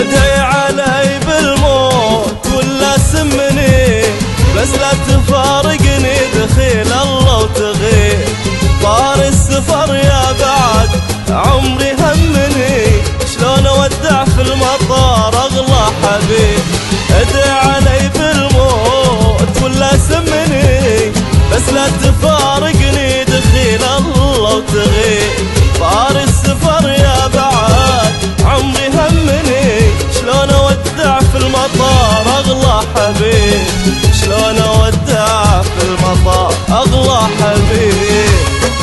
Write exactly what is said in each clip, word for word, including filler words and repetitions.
ادعي علي بالموت ولا سمني، بس لا تفارقني دخيل الله وتغيب. طار السفر يا بعد عمري همني، شلون اودع في المطار اغلى حبيب. ادعي علي بالموت ولا سمني، بس لا تفارقني دخيل الله وتغيب. طار السفر يا بعد عمري همني، شلون اودع في المطار اغلى حبيب. شلون اودع في المطار اغلى حبيب.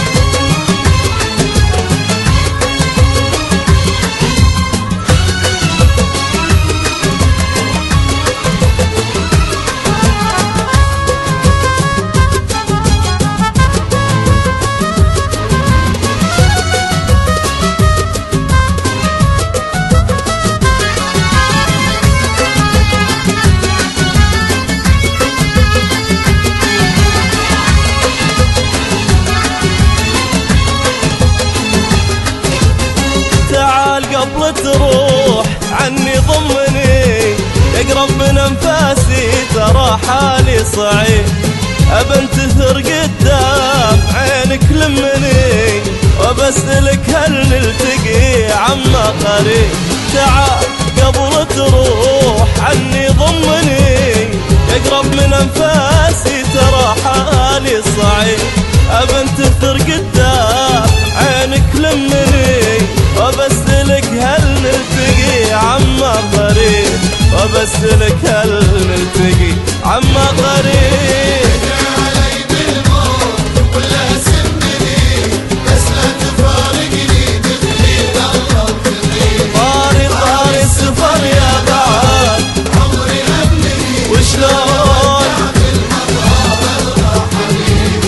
قبل تروح عني ضمني، يقرب من انفاسي ترى حالي صعيب. ابى انتثر قدام عينك لمني، وبسألك هل نلتقي عما قريب. تعال قبل تروح عني ضمني، يقرب من انفاسي ترى حالي صعيب. ابى انتثر قدام عينك لمني، وبسألك هل نلتقي عما قريب. وبسألك هل نلتقي عما قريب. ادعي علي بالموت ولا سمني، بس لا تفارقني دخيل الله وتغيب. طاري طاري السفر يا بعد عمري همني، وشلون في المطار اغلى حبيب.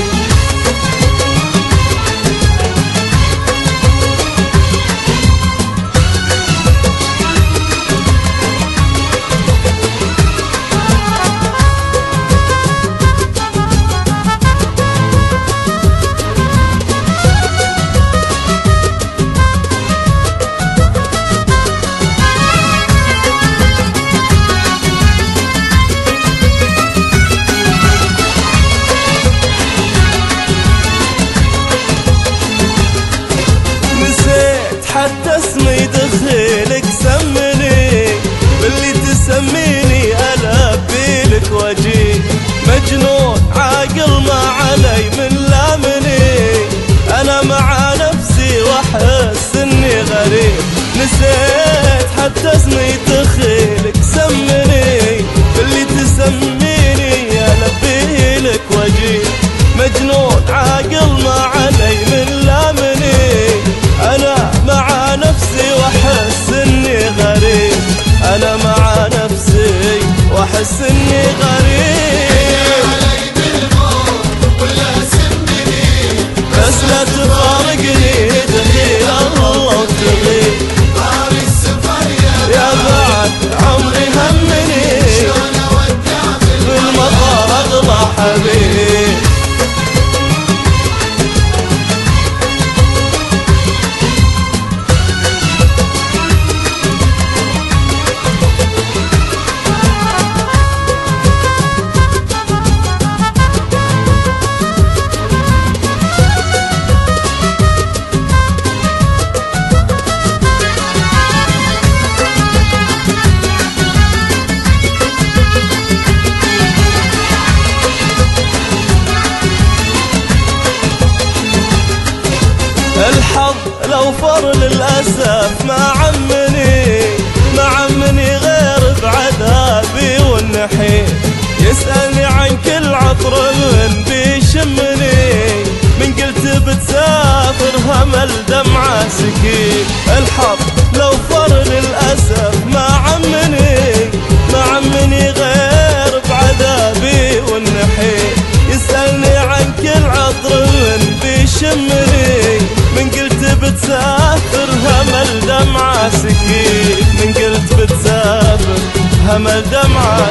حتى اسمي دخيلك سمني، باللي تسميني ألبي لك وجهي. مجنون عاقل ما علي من لامني، أنا مع نفسي وأحس إني غريب. نسيت حتى اسمي دخيلك سمني، باللي تسميني ألبي لك وجهي. مجنون عاقل ما علي من لامني، أنا مع نفسي وأحس إني غريب. أنا مع نفسي وأحس إني غريب. علي بالموت ولا سمني، بس لا تفارقني دخيل الله وتغيب. طار السفر يا يا بعد عمري همني، شلون اودع في المطار أغلى حبيب. الحظ لو فر للأسف ما عمني، ما عمني غير بعذابي والنحيب. يسألني عن كل عطر من بيشمني، من قلت بتسافر همل دمعة سكين. الحظ لو فر للأسف ما عمني، ما عمني غير بعذابي والنحيب. يسألني عن كل عطر من بيشمني، من قلت بتسافر همل دمعة سكين. من قلت بتسافر همل دمعة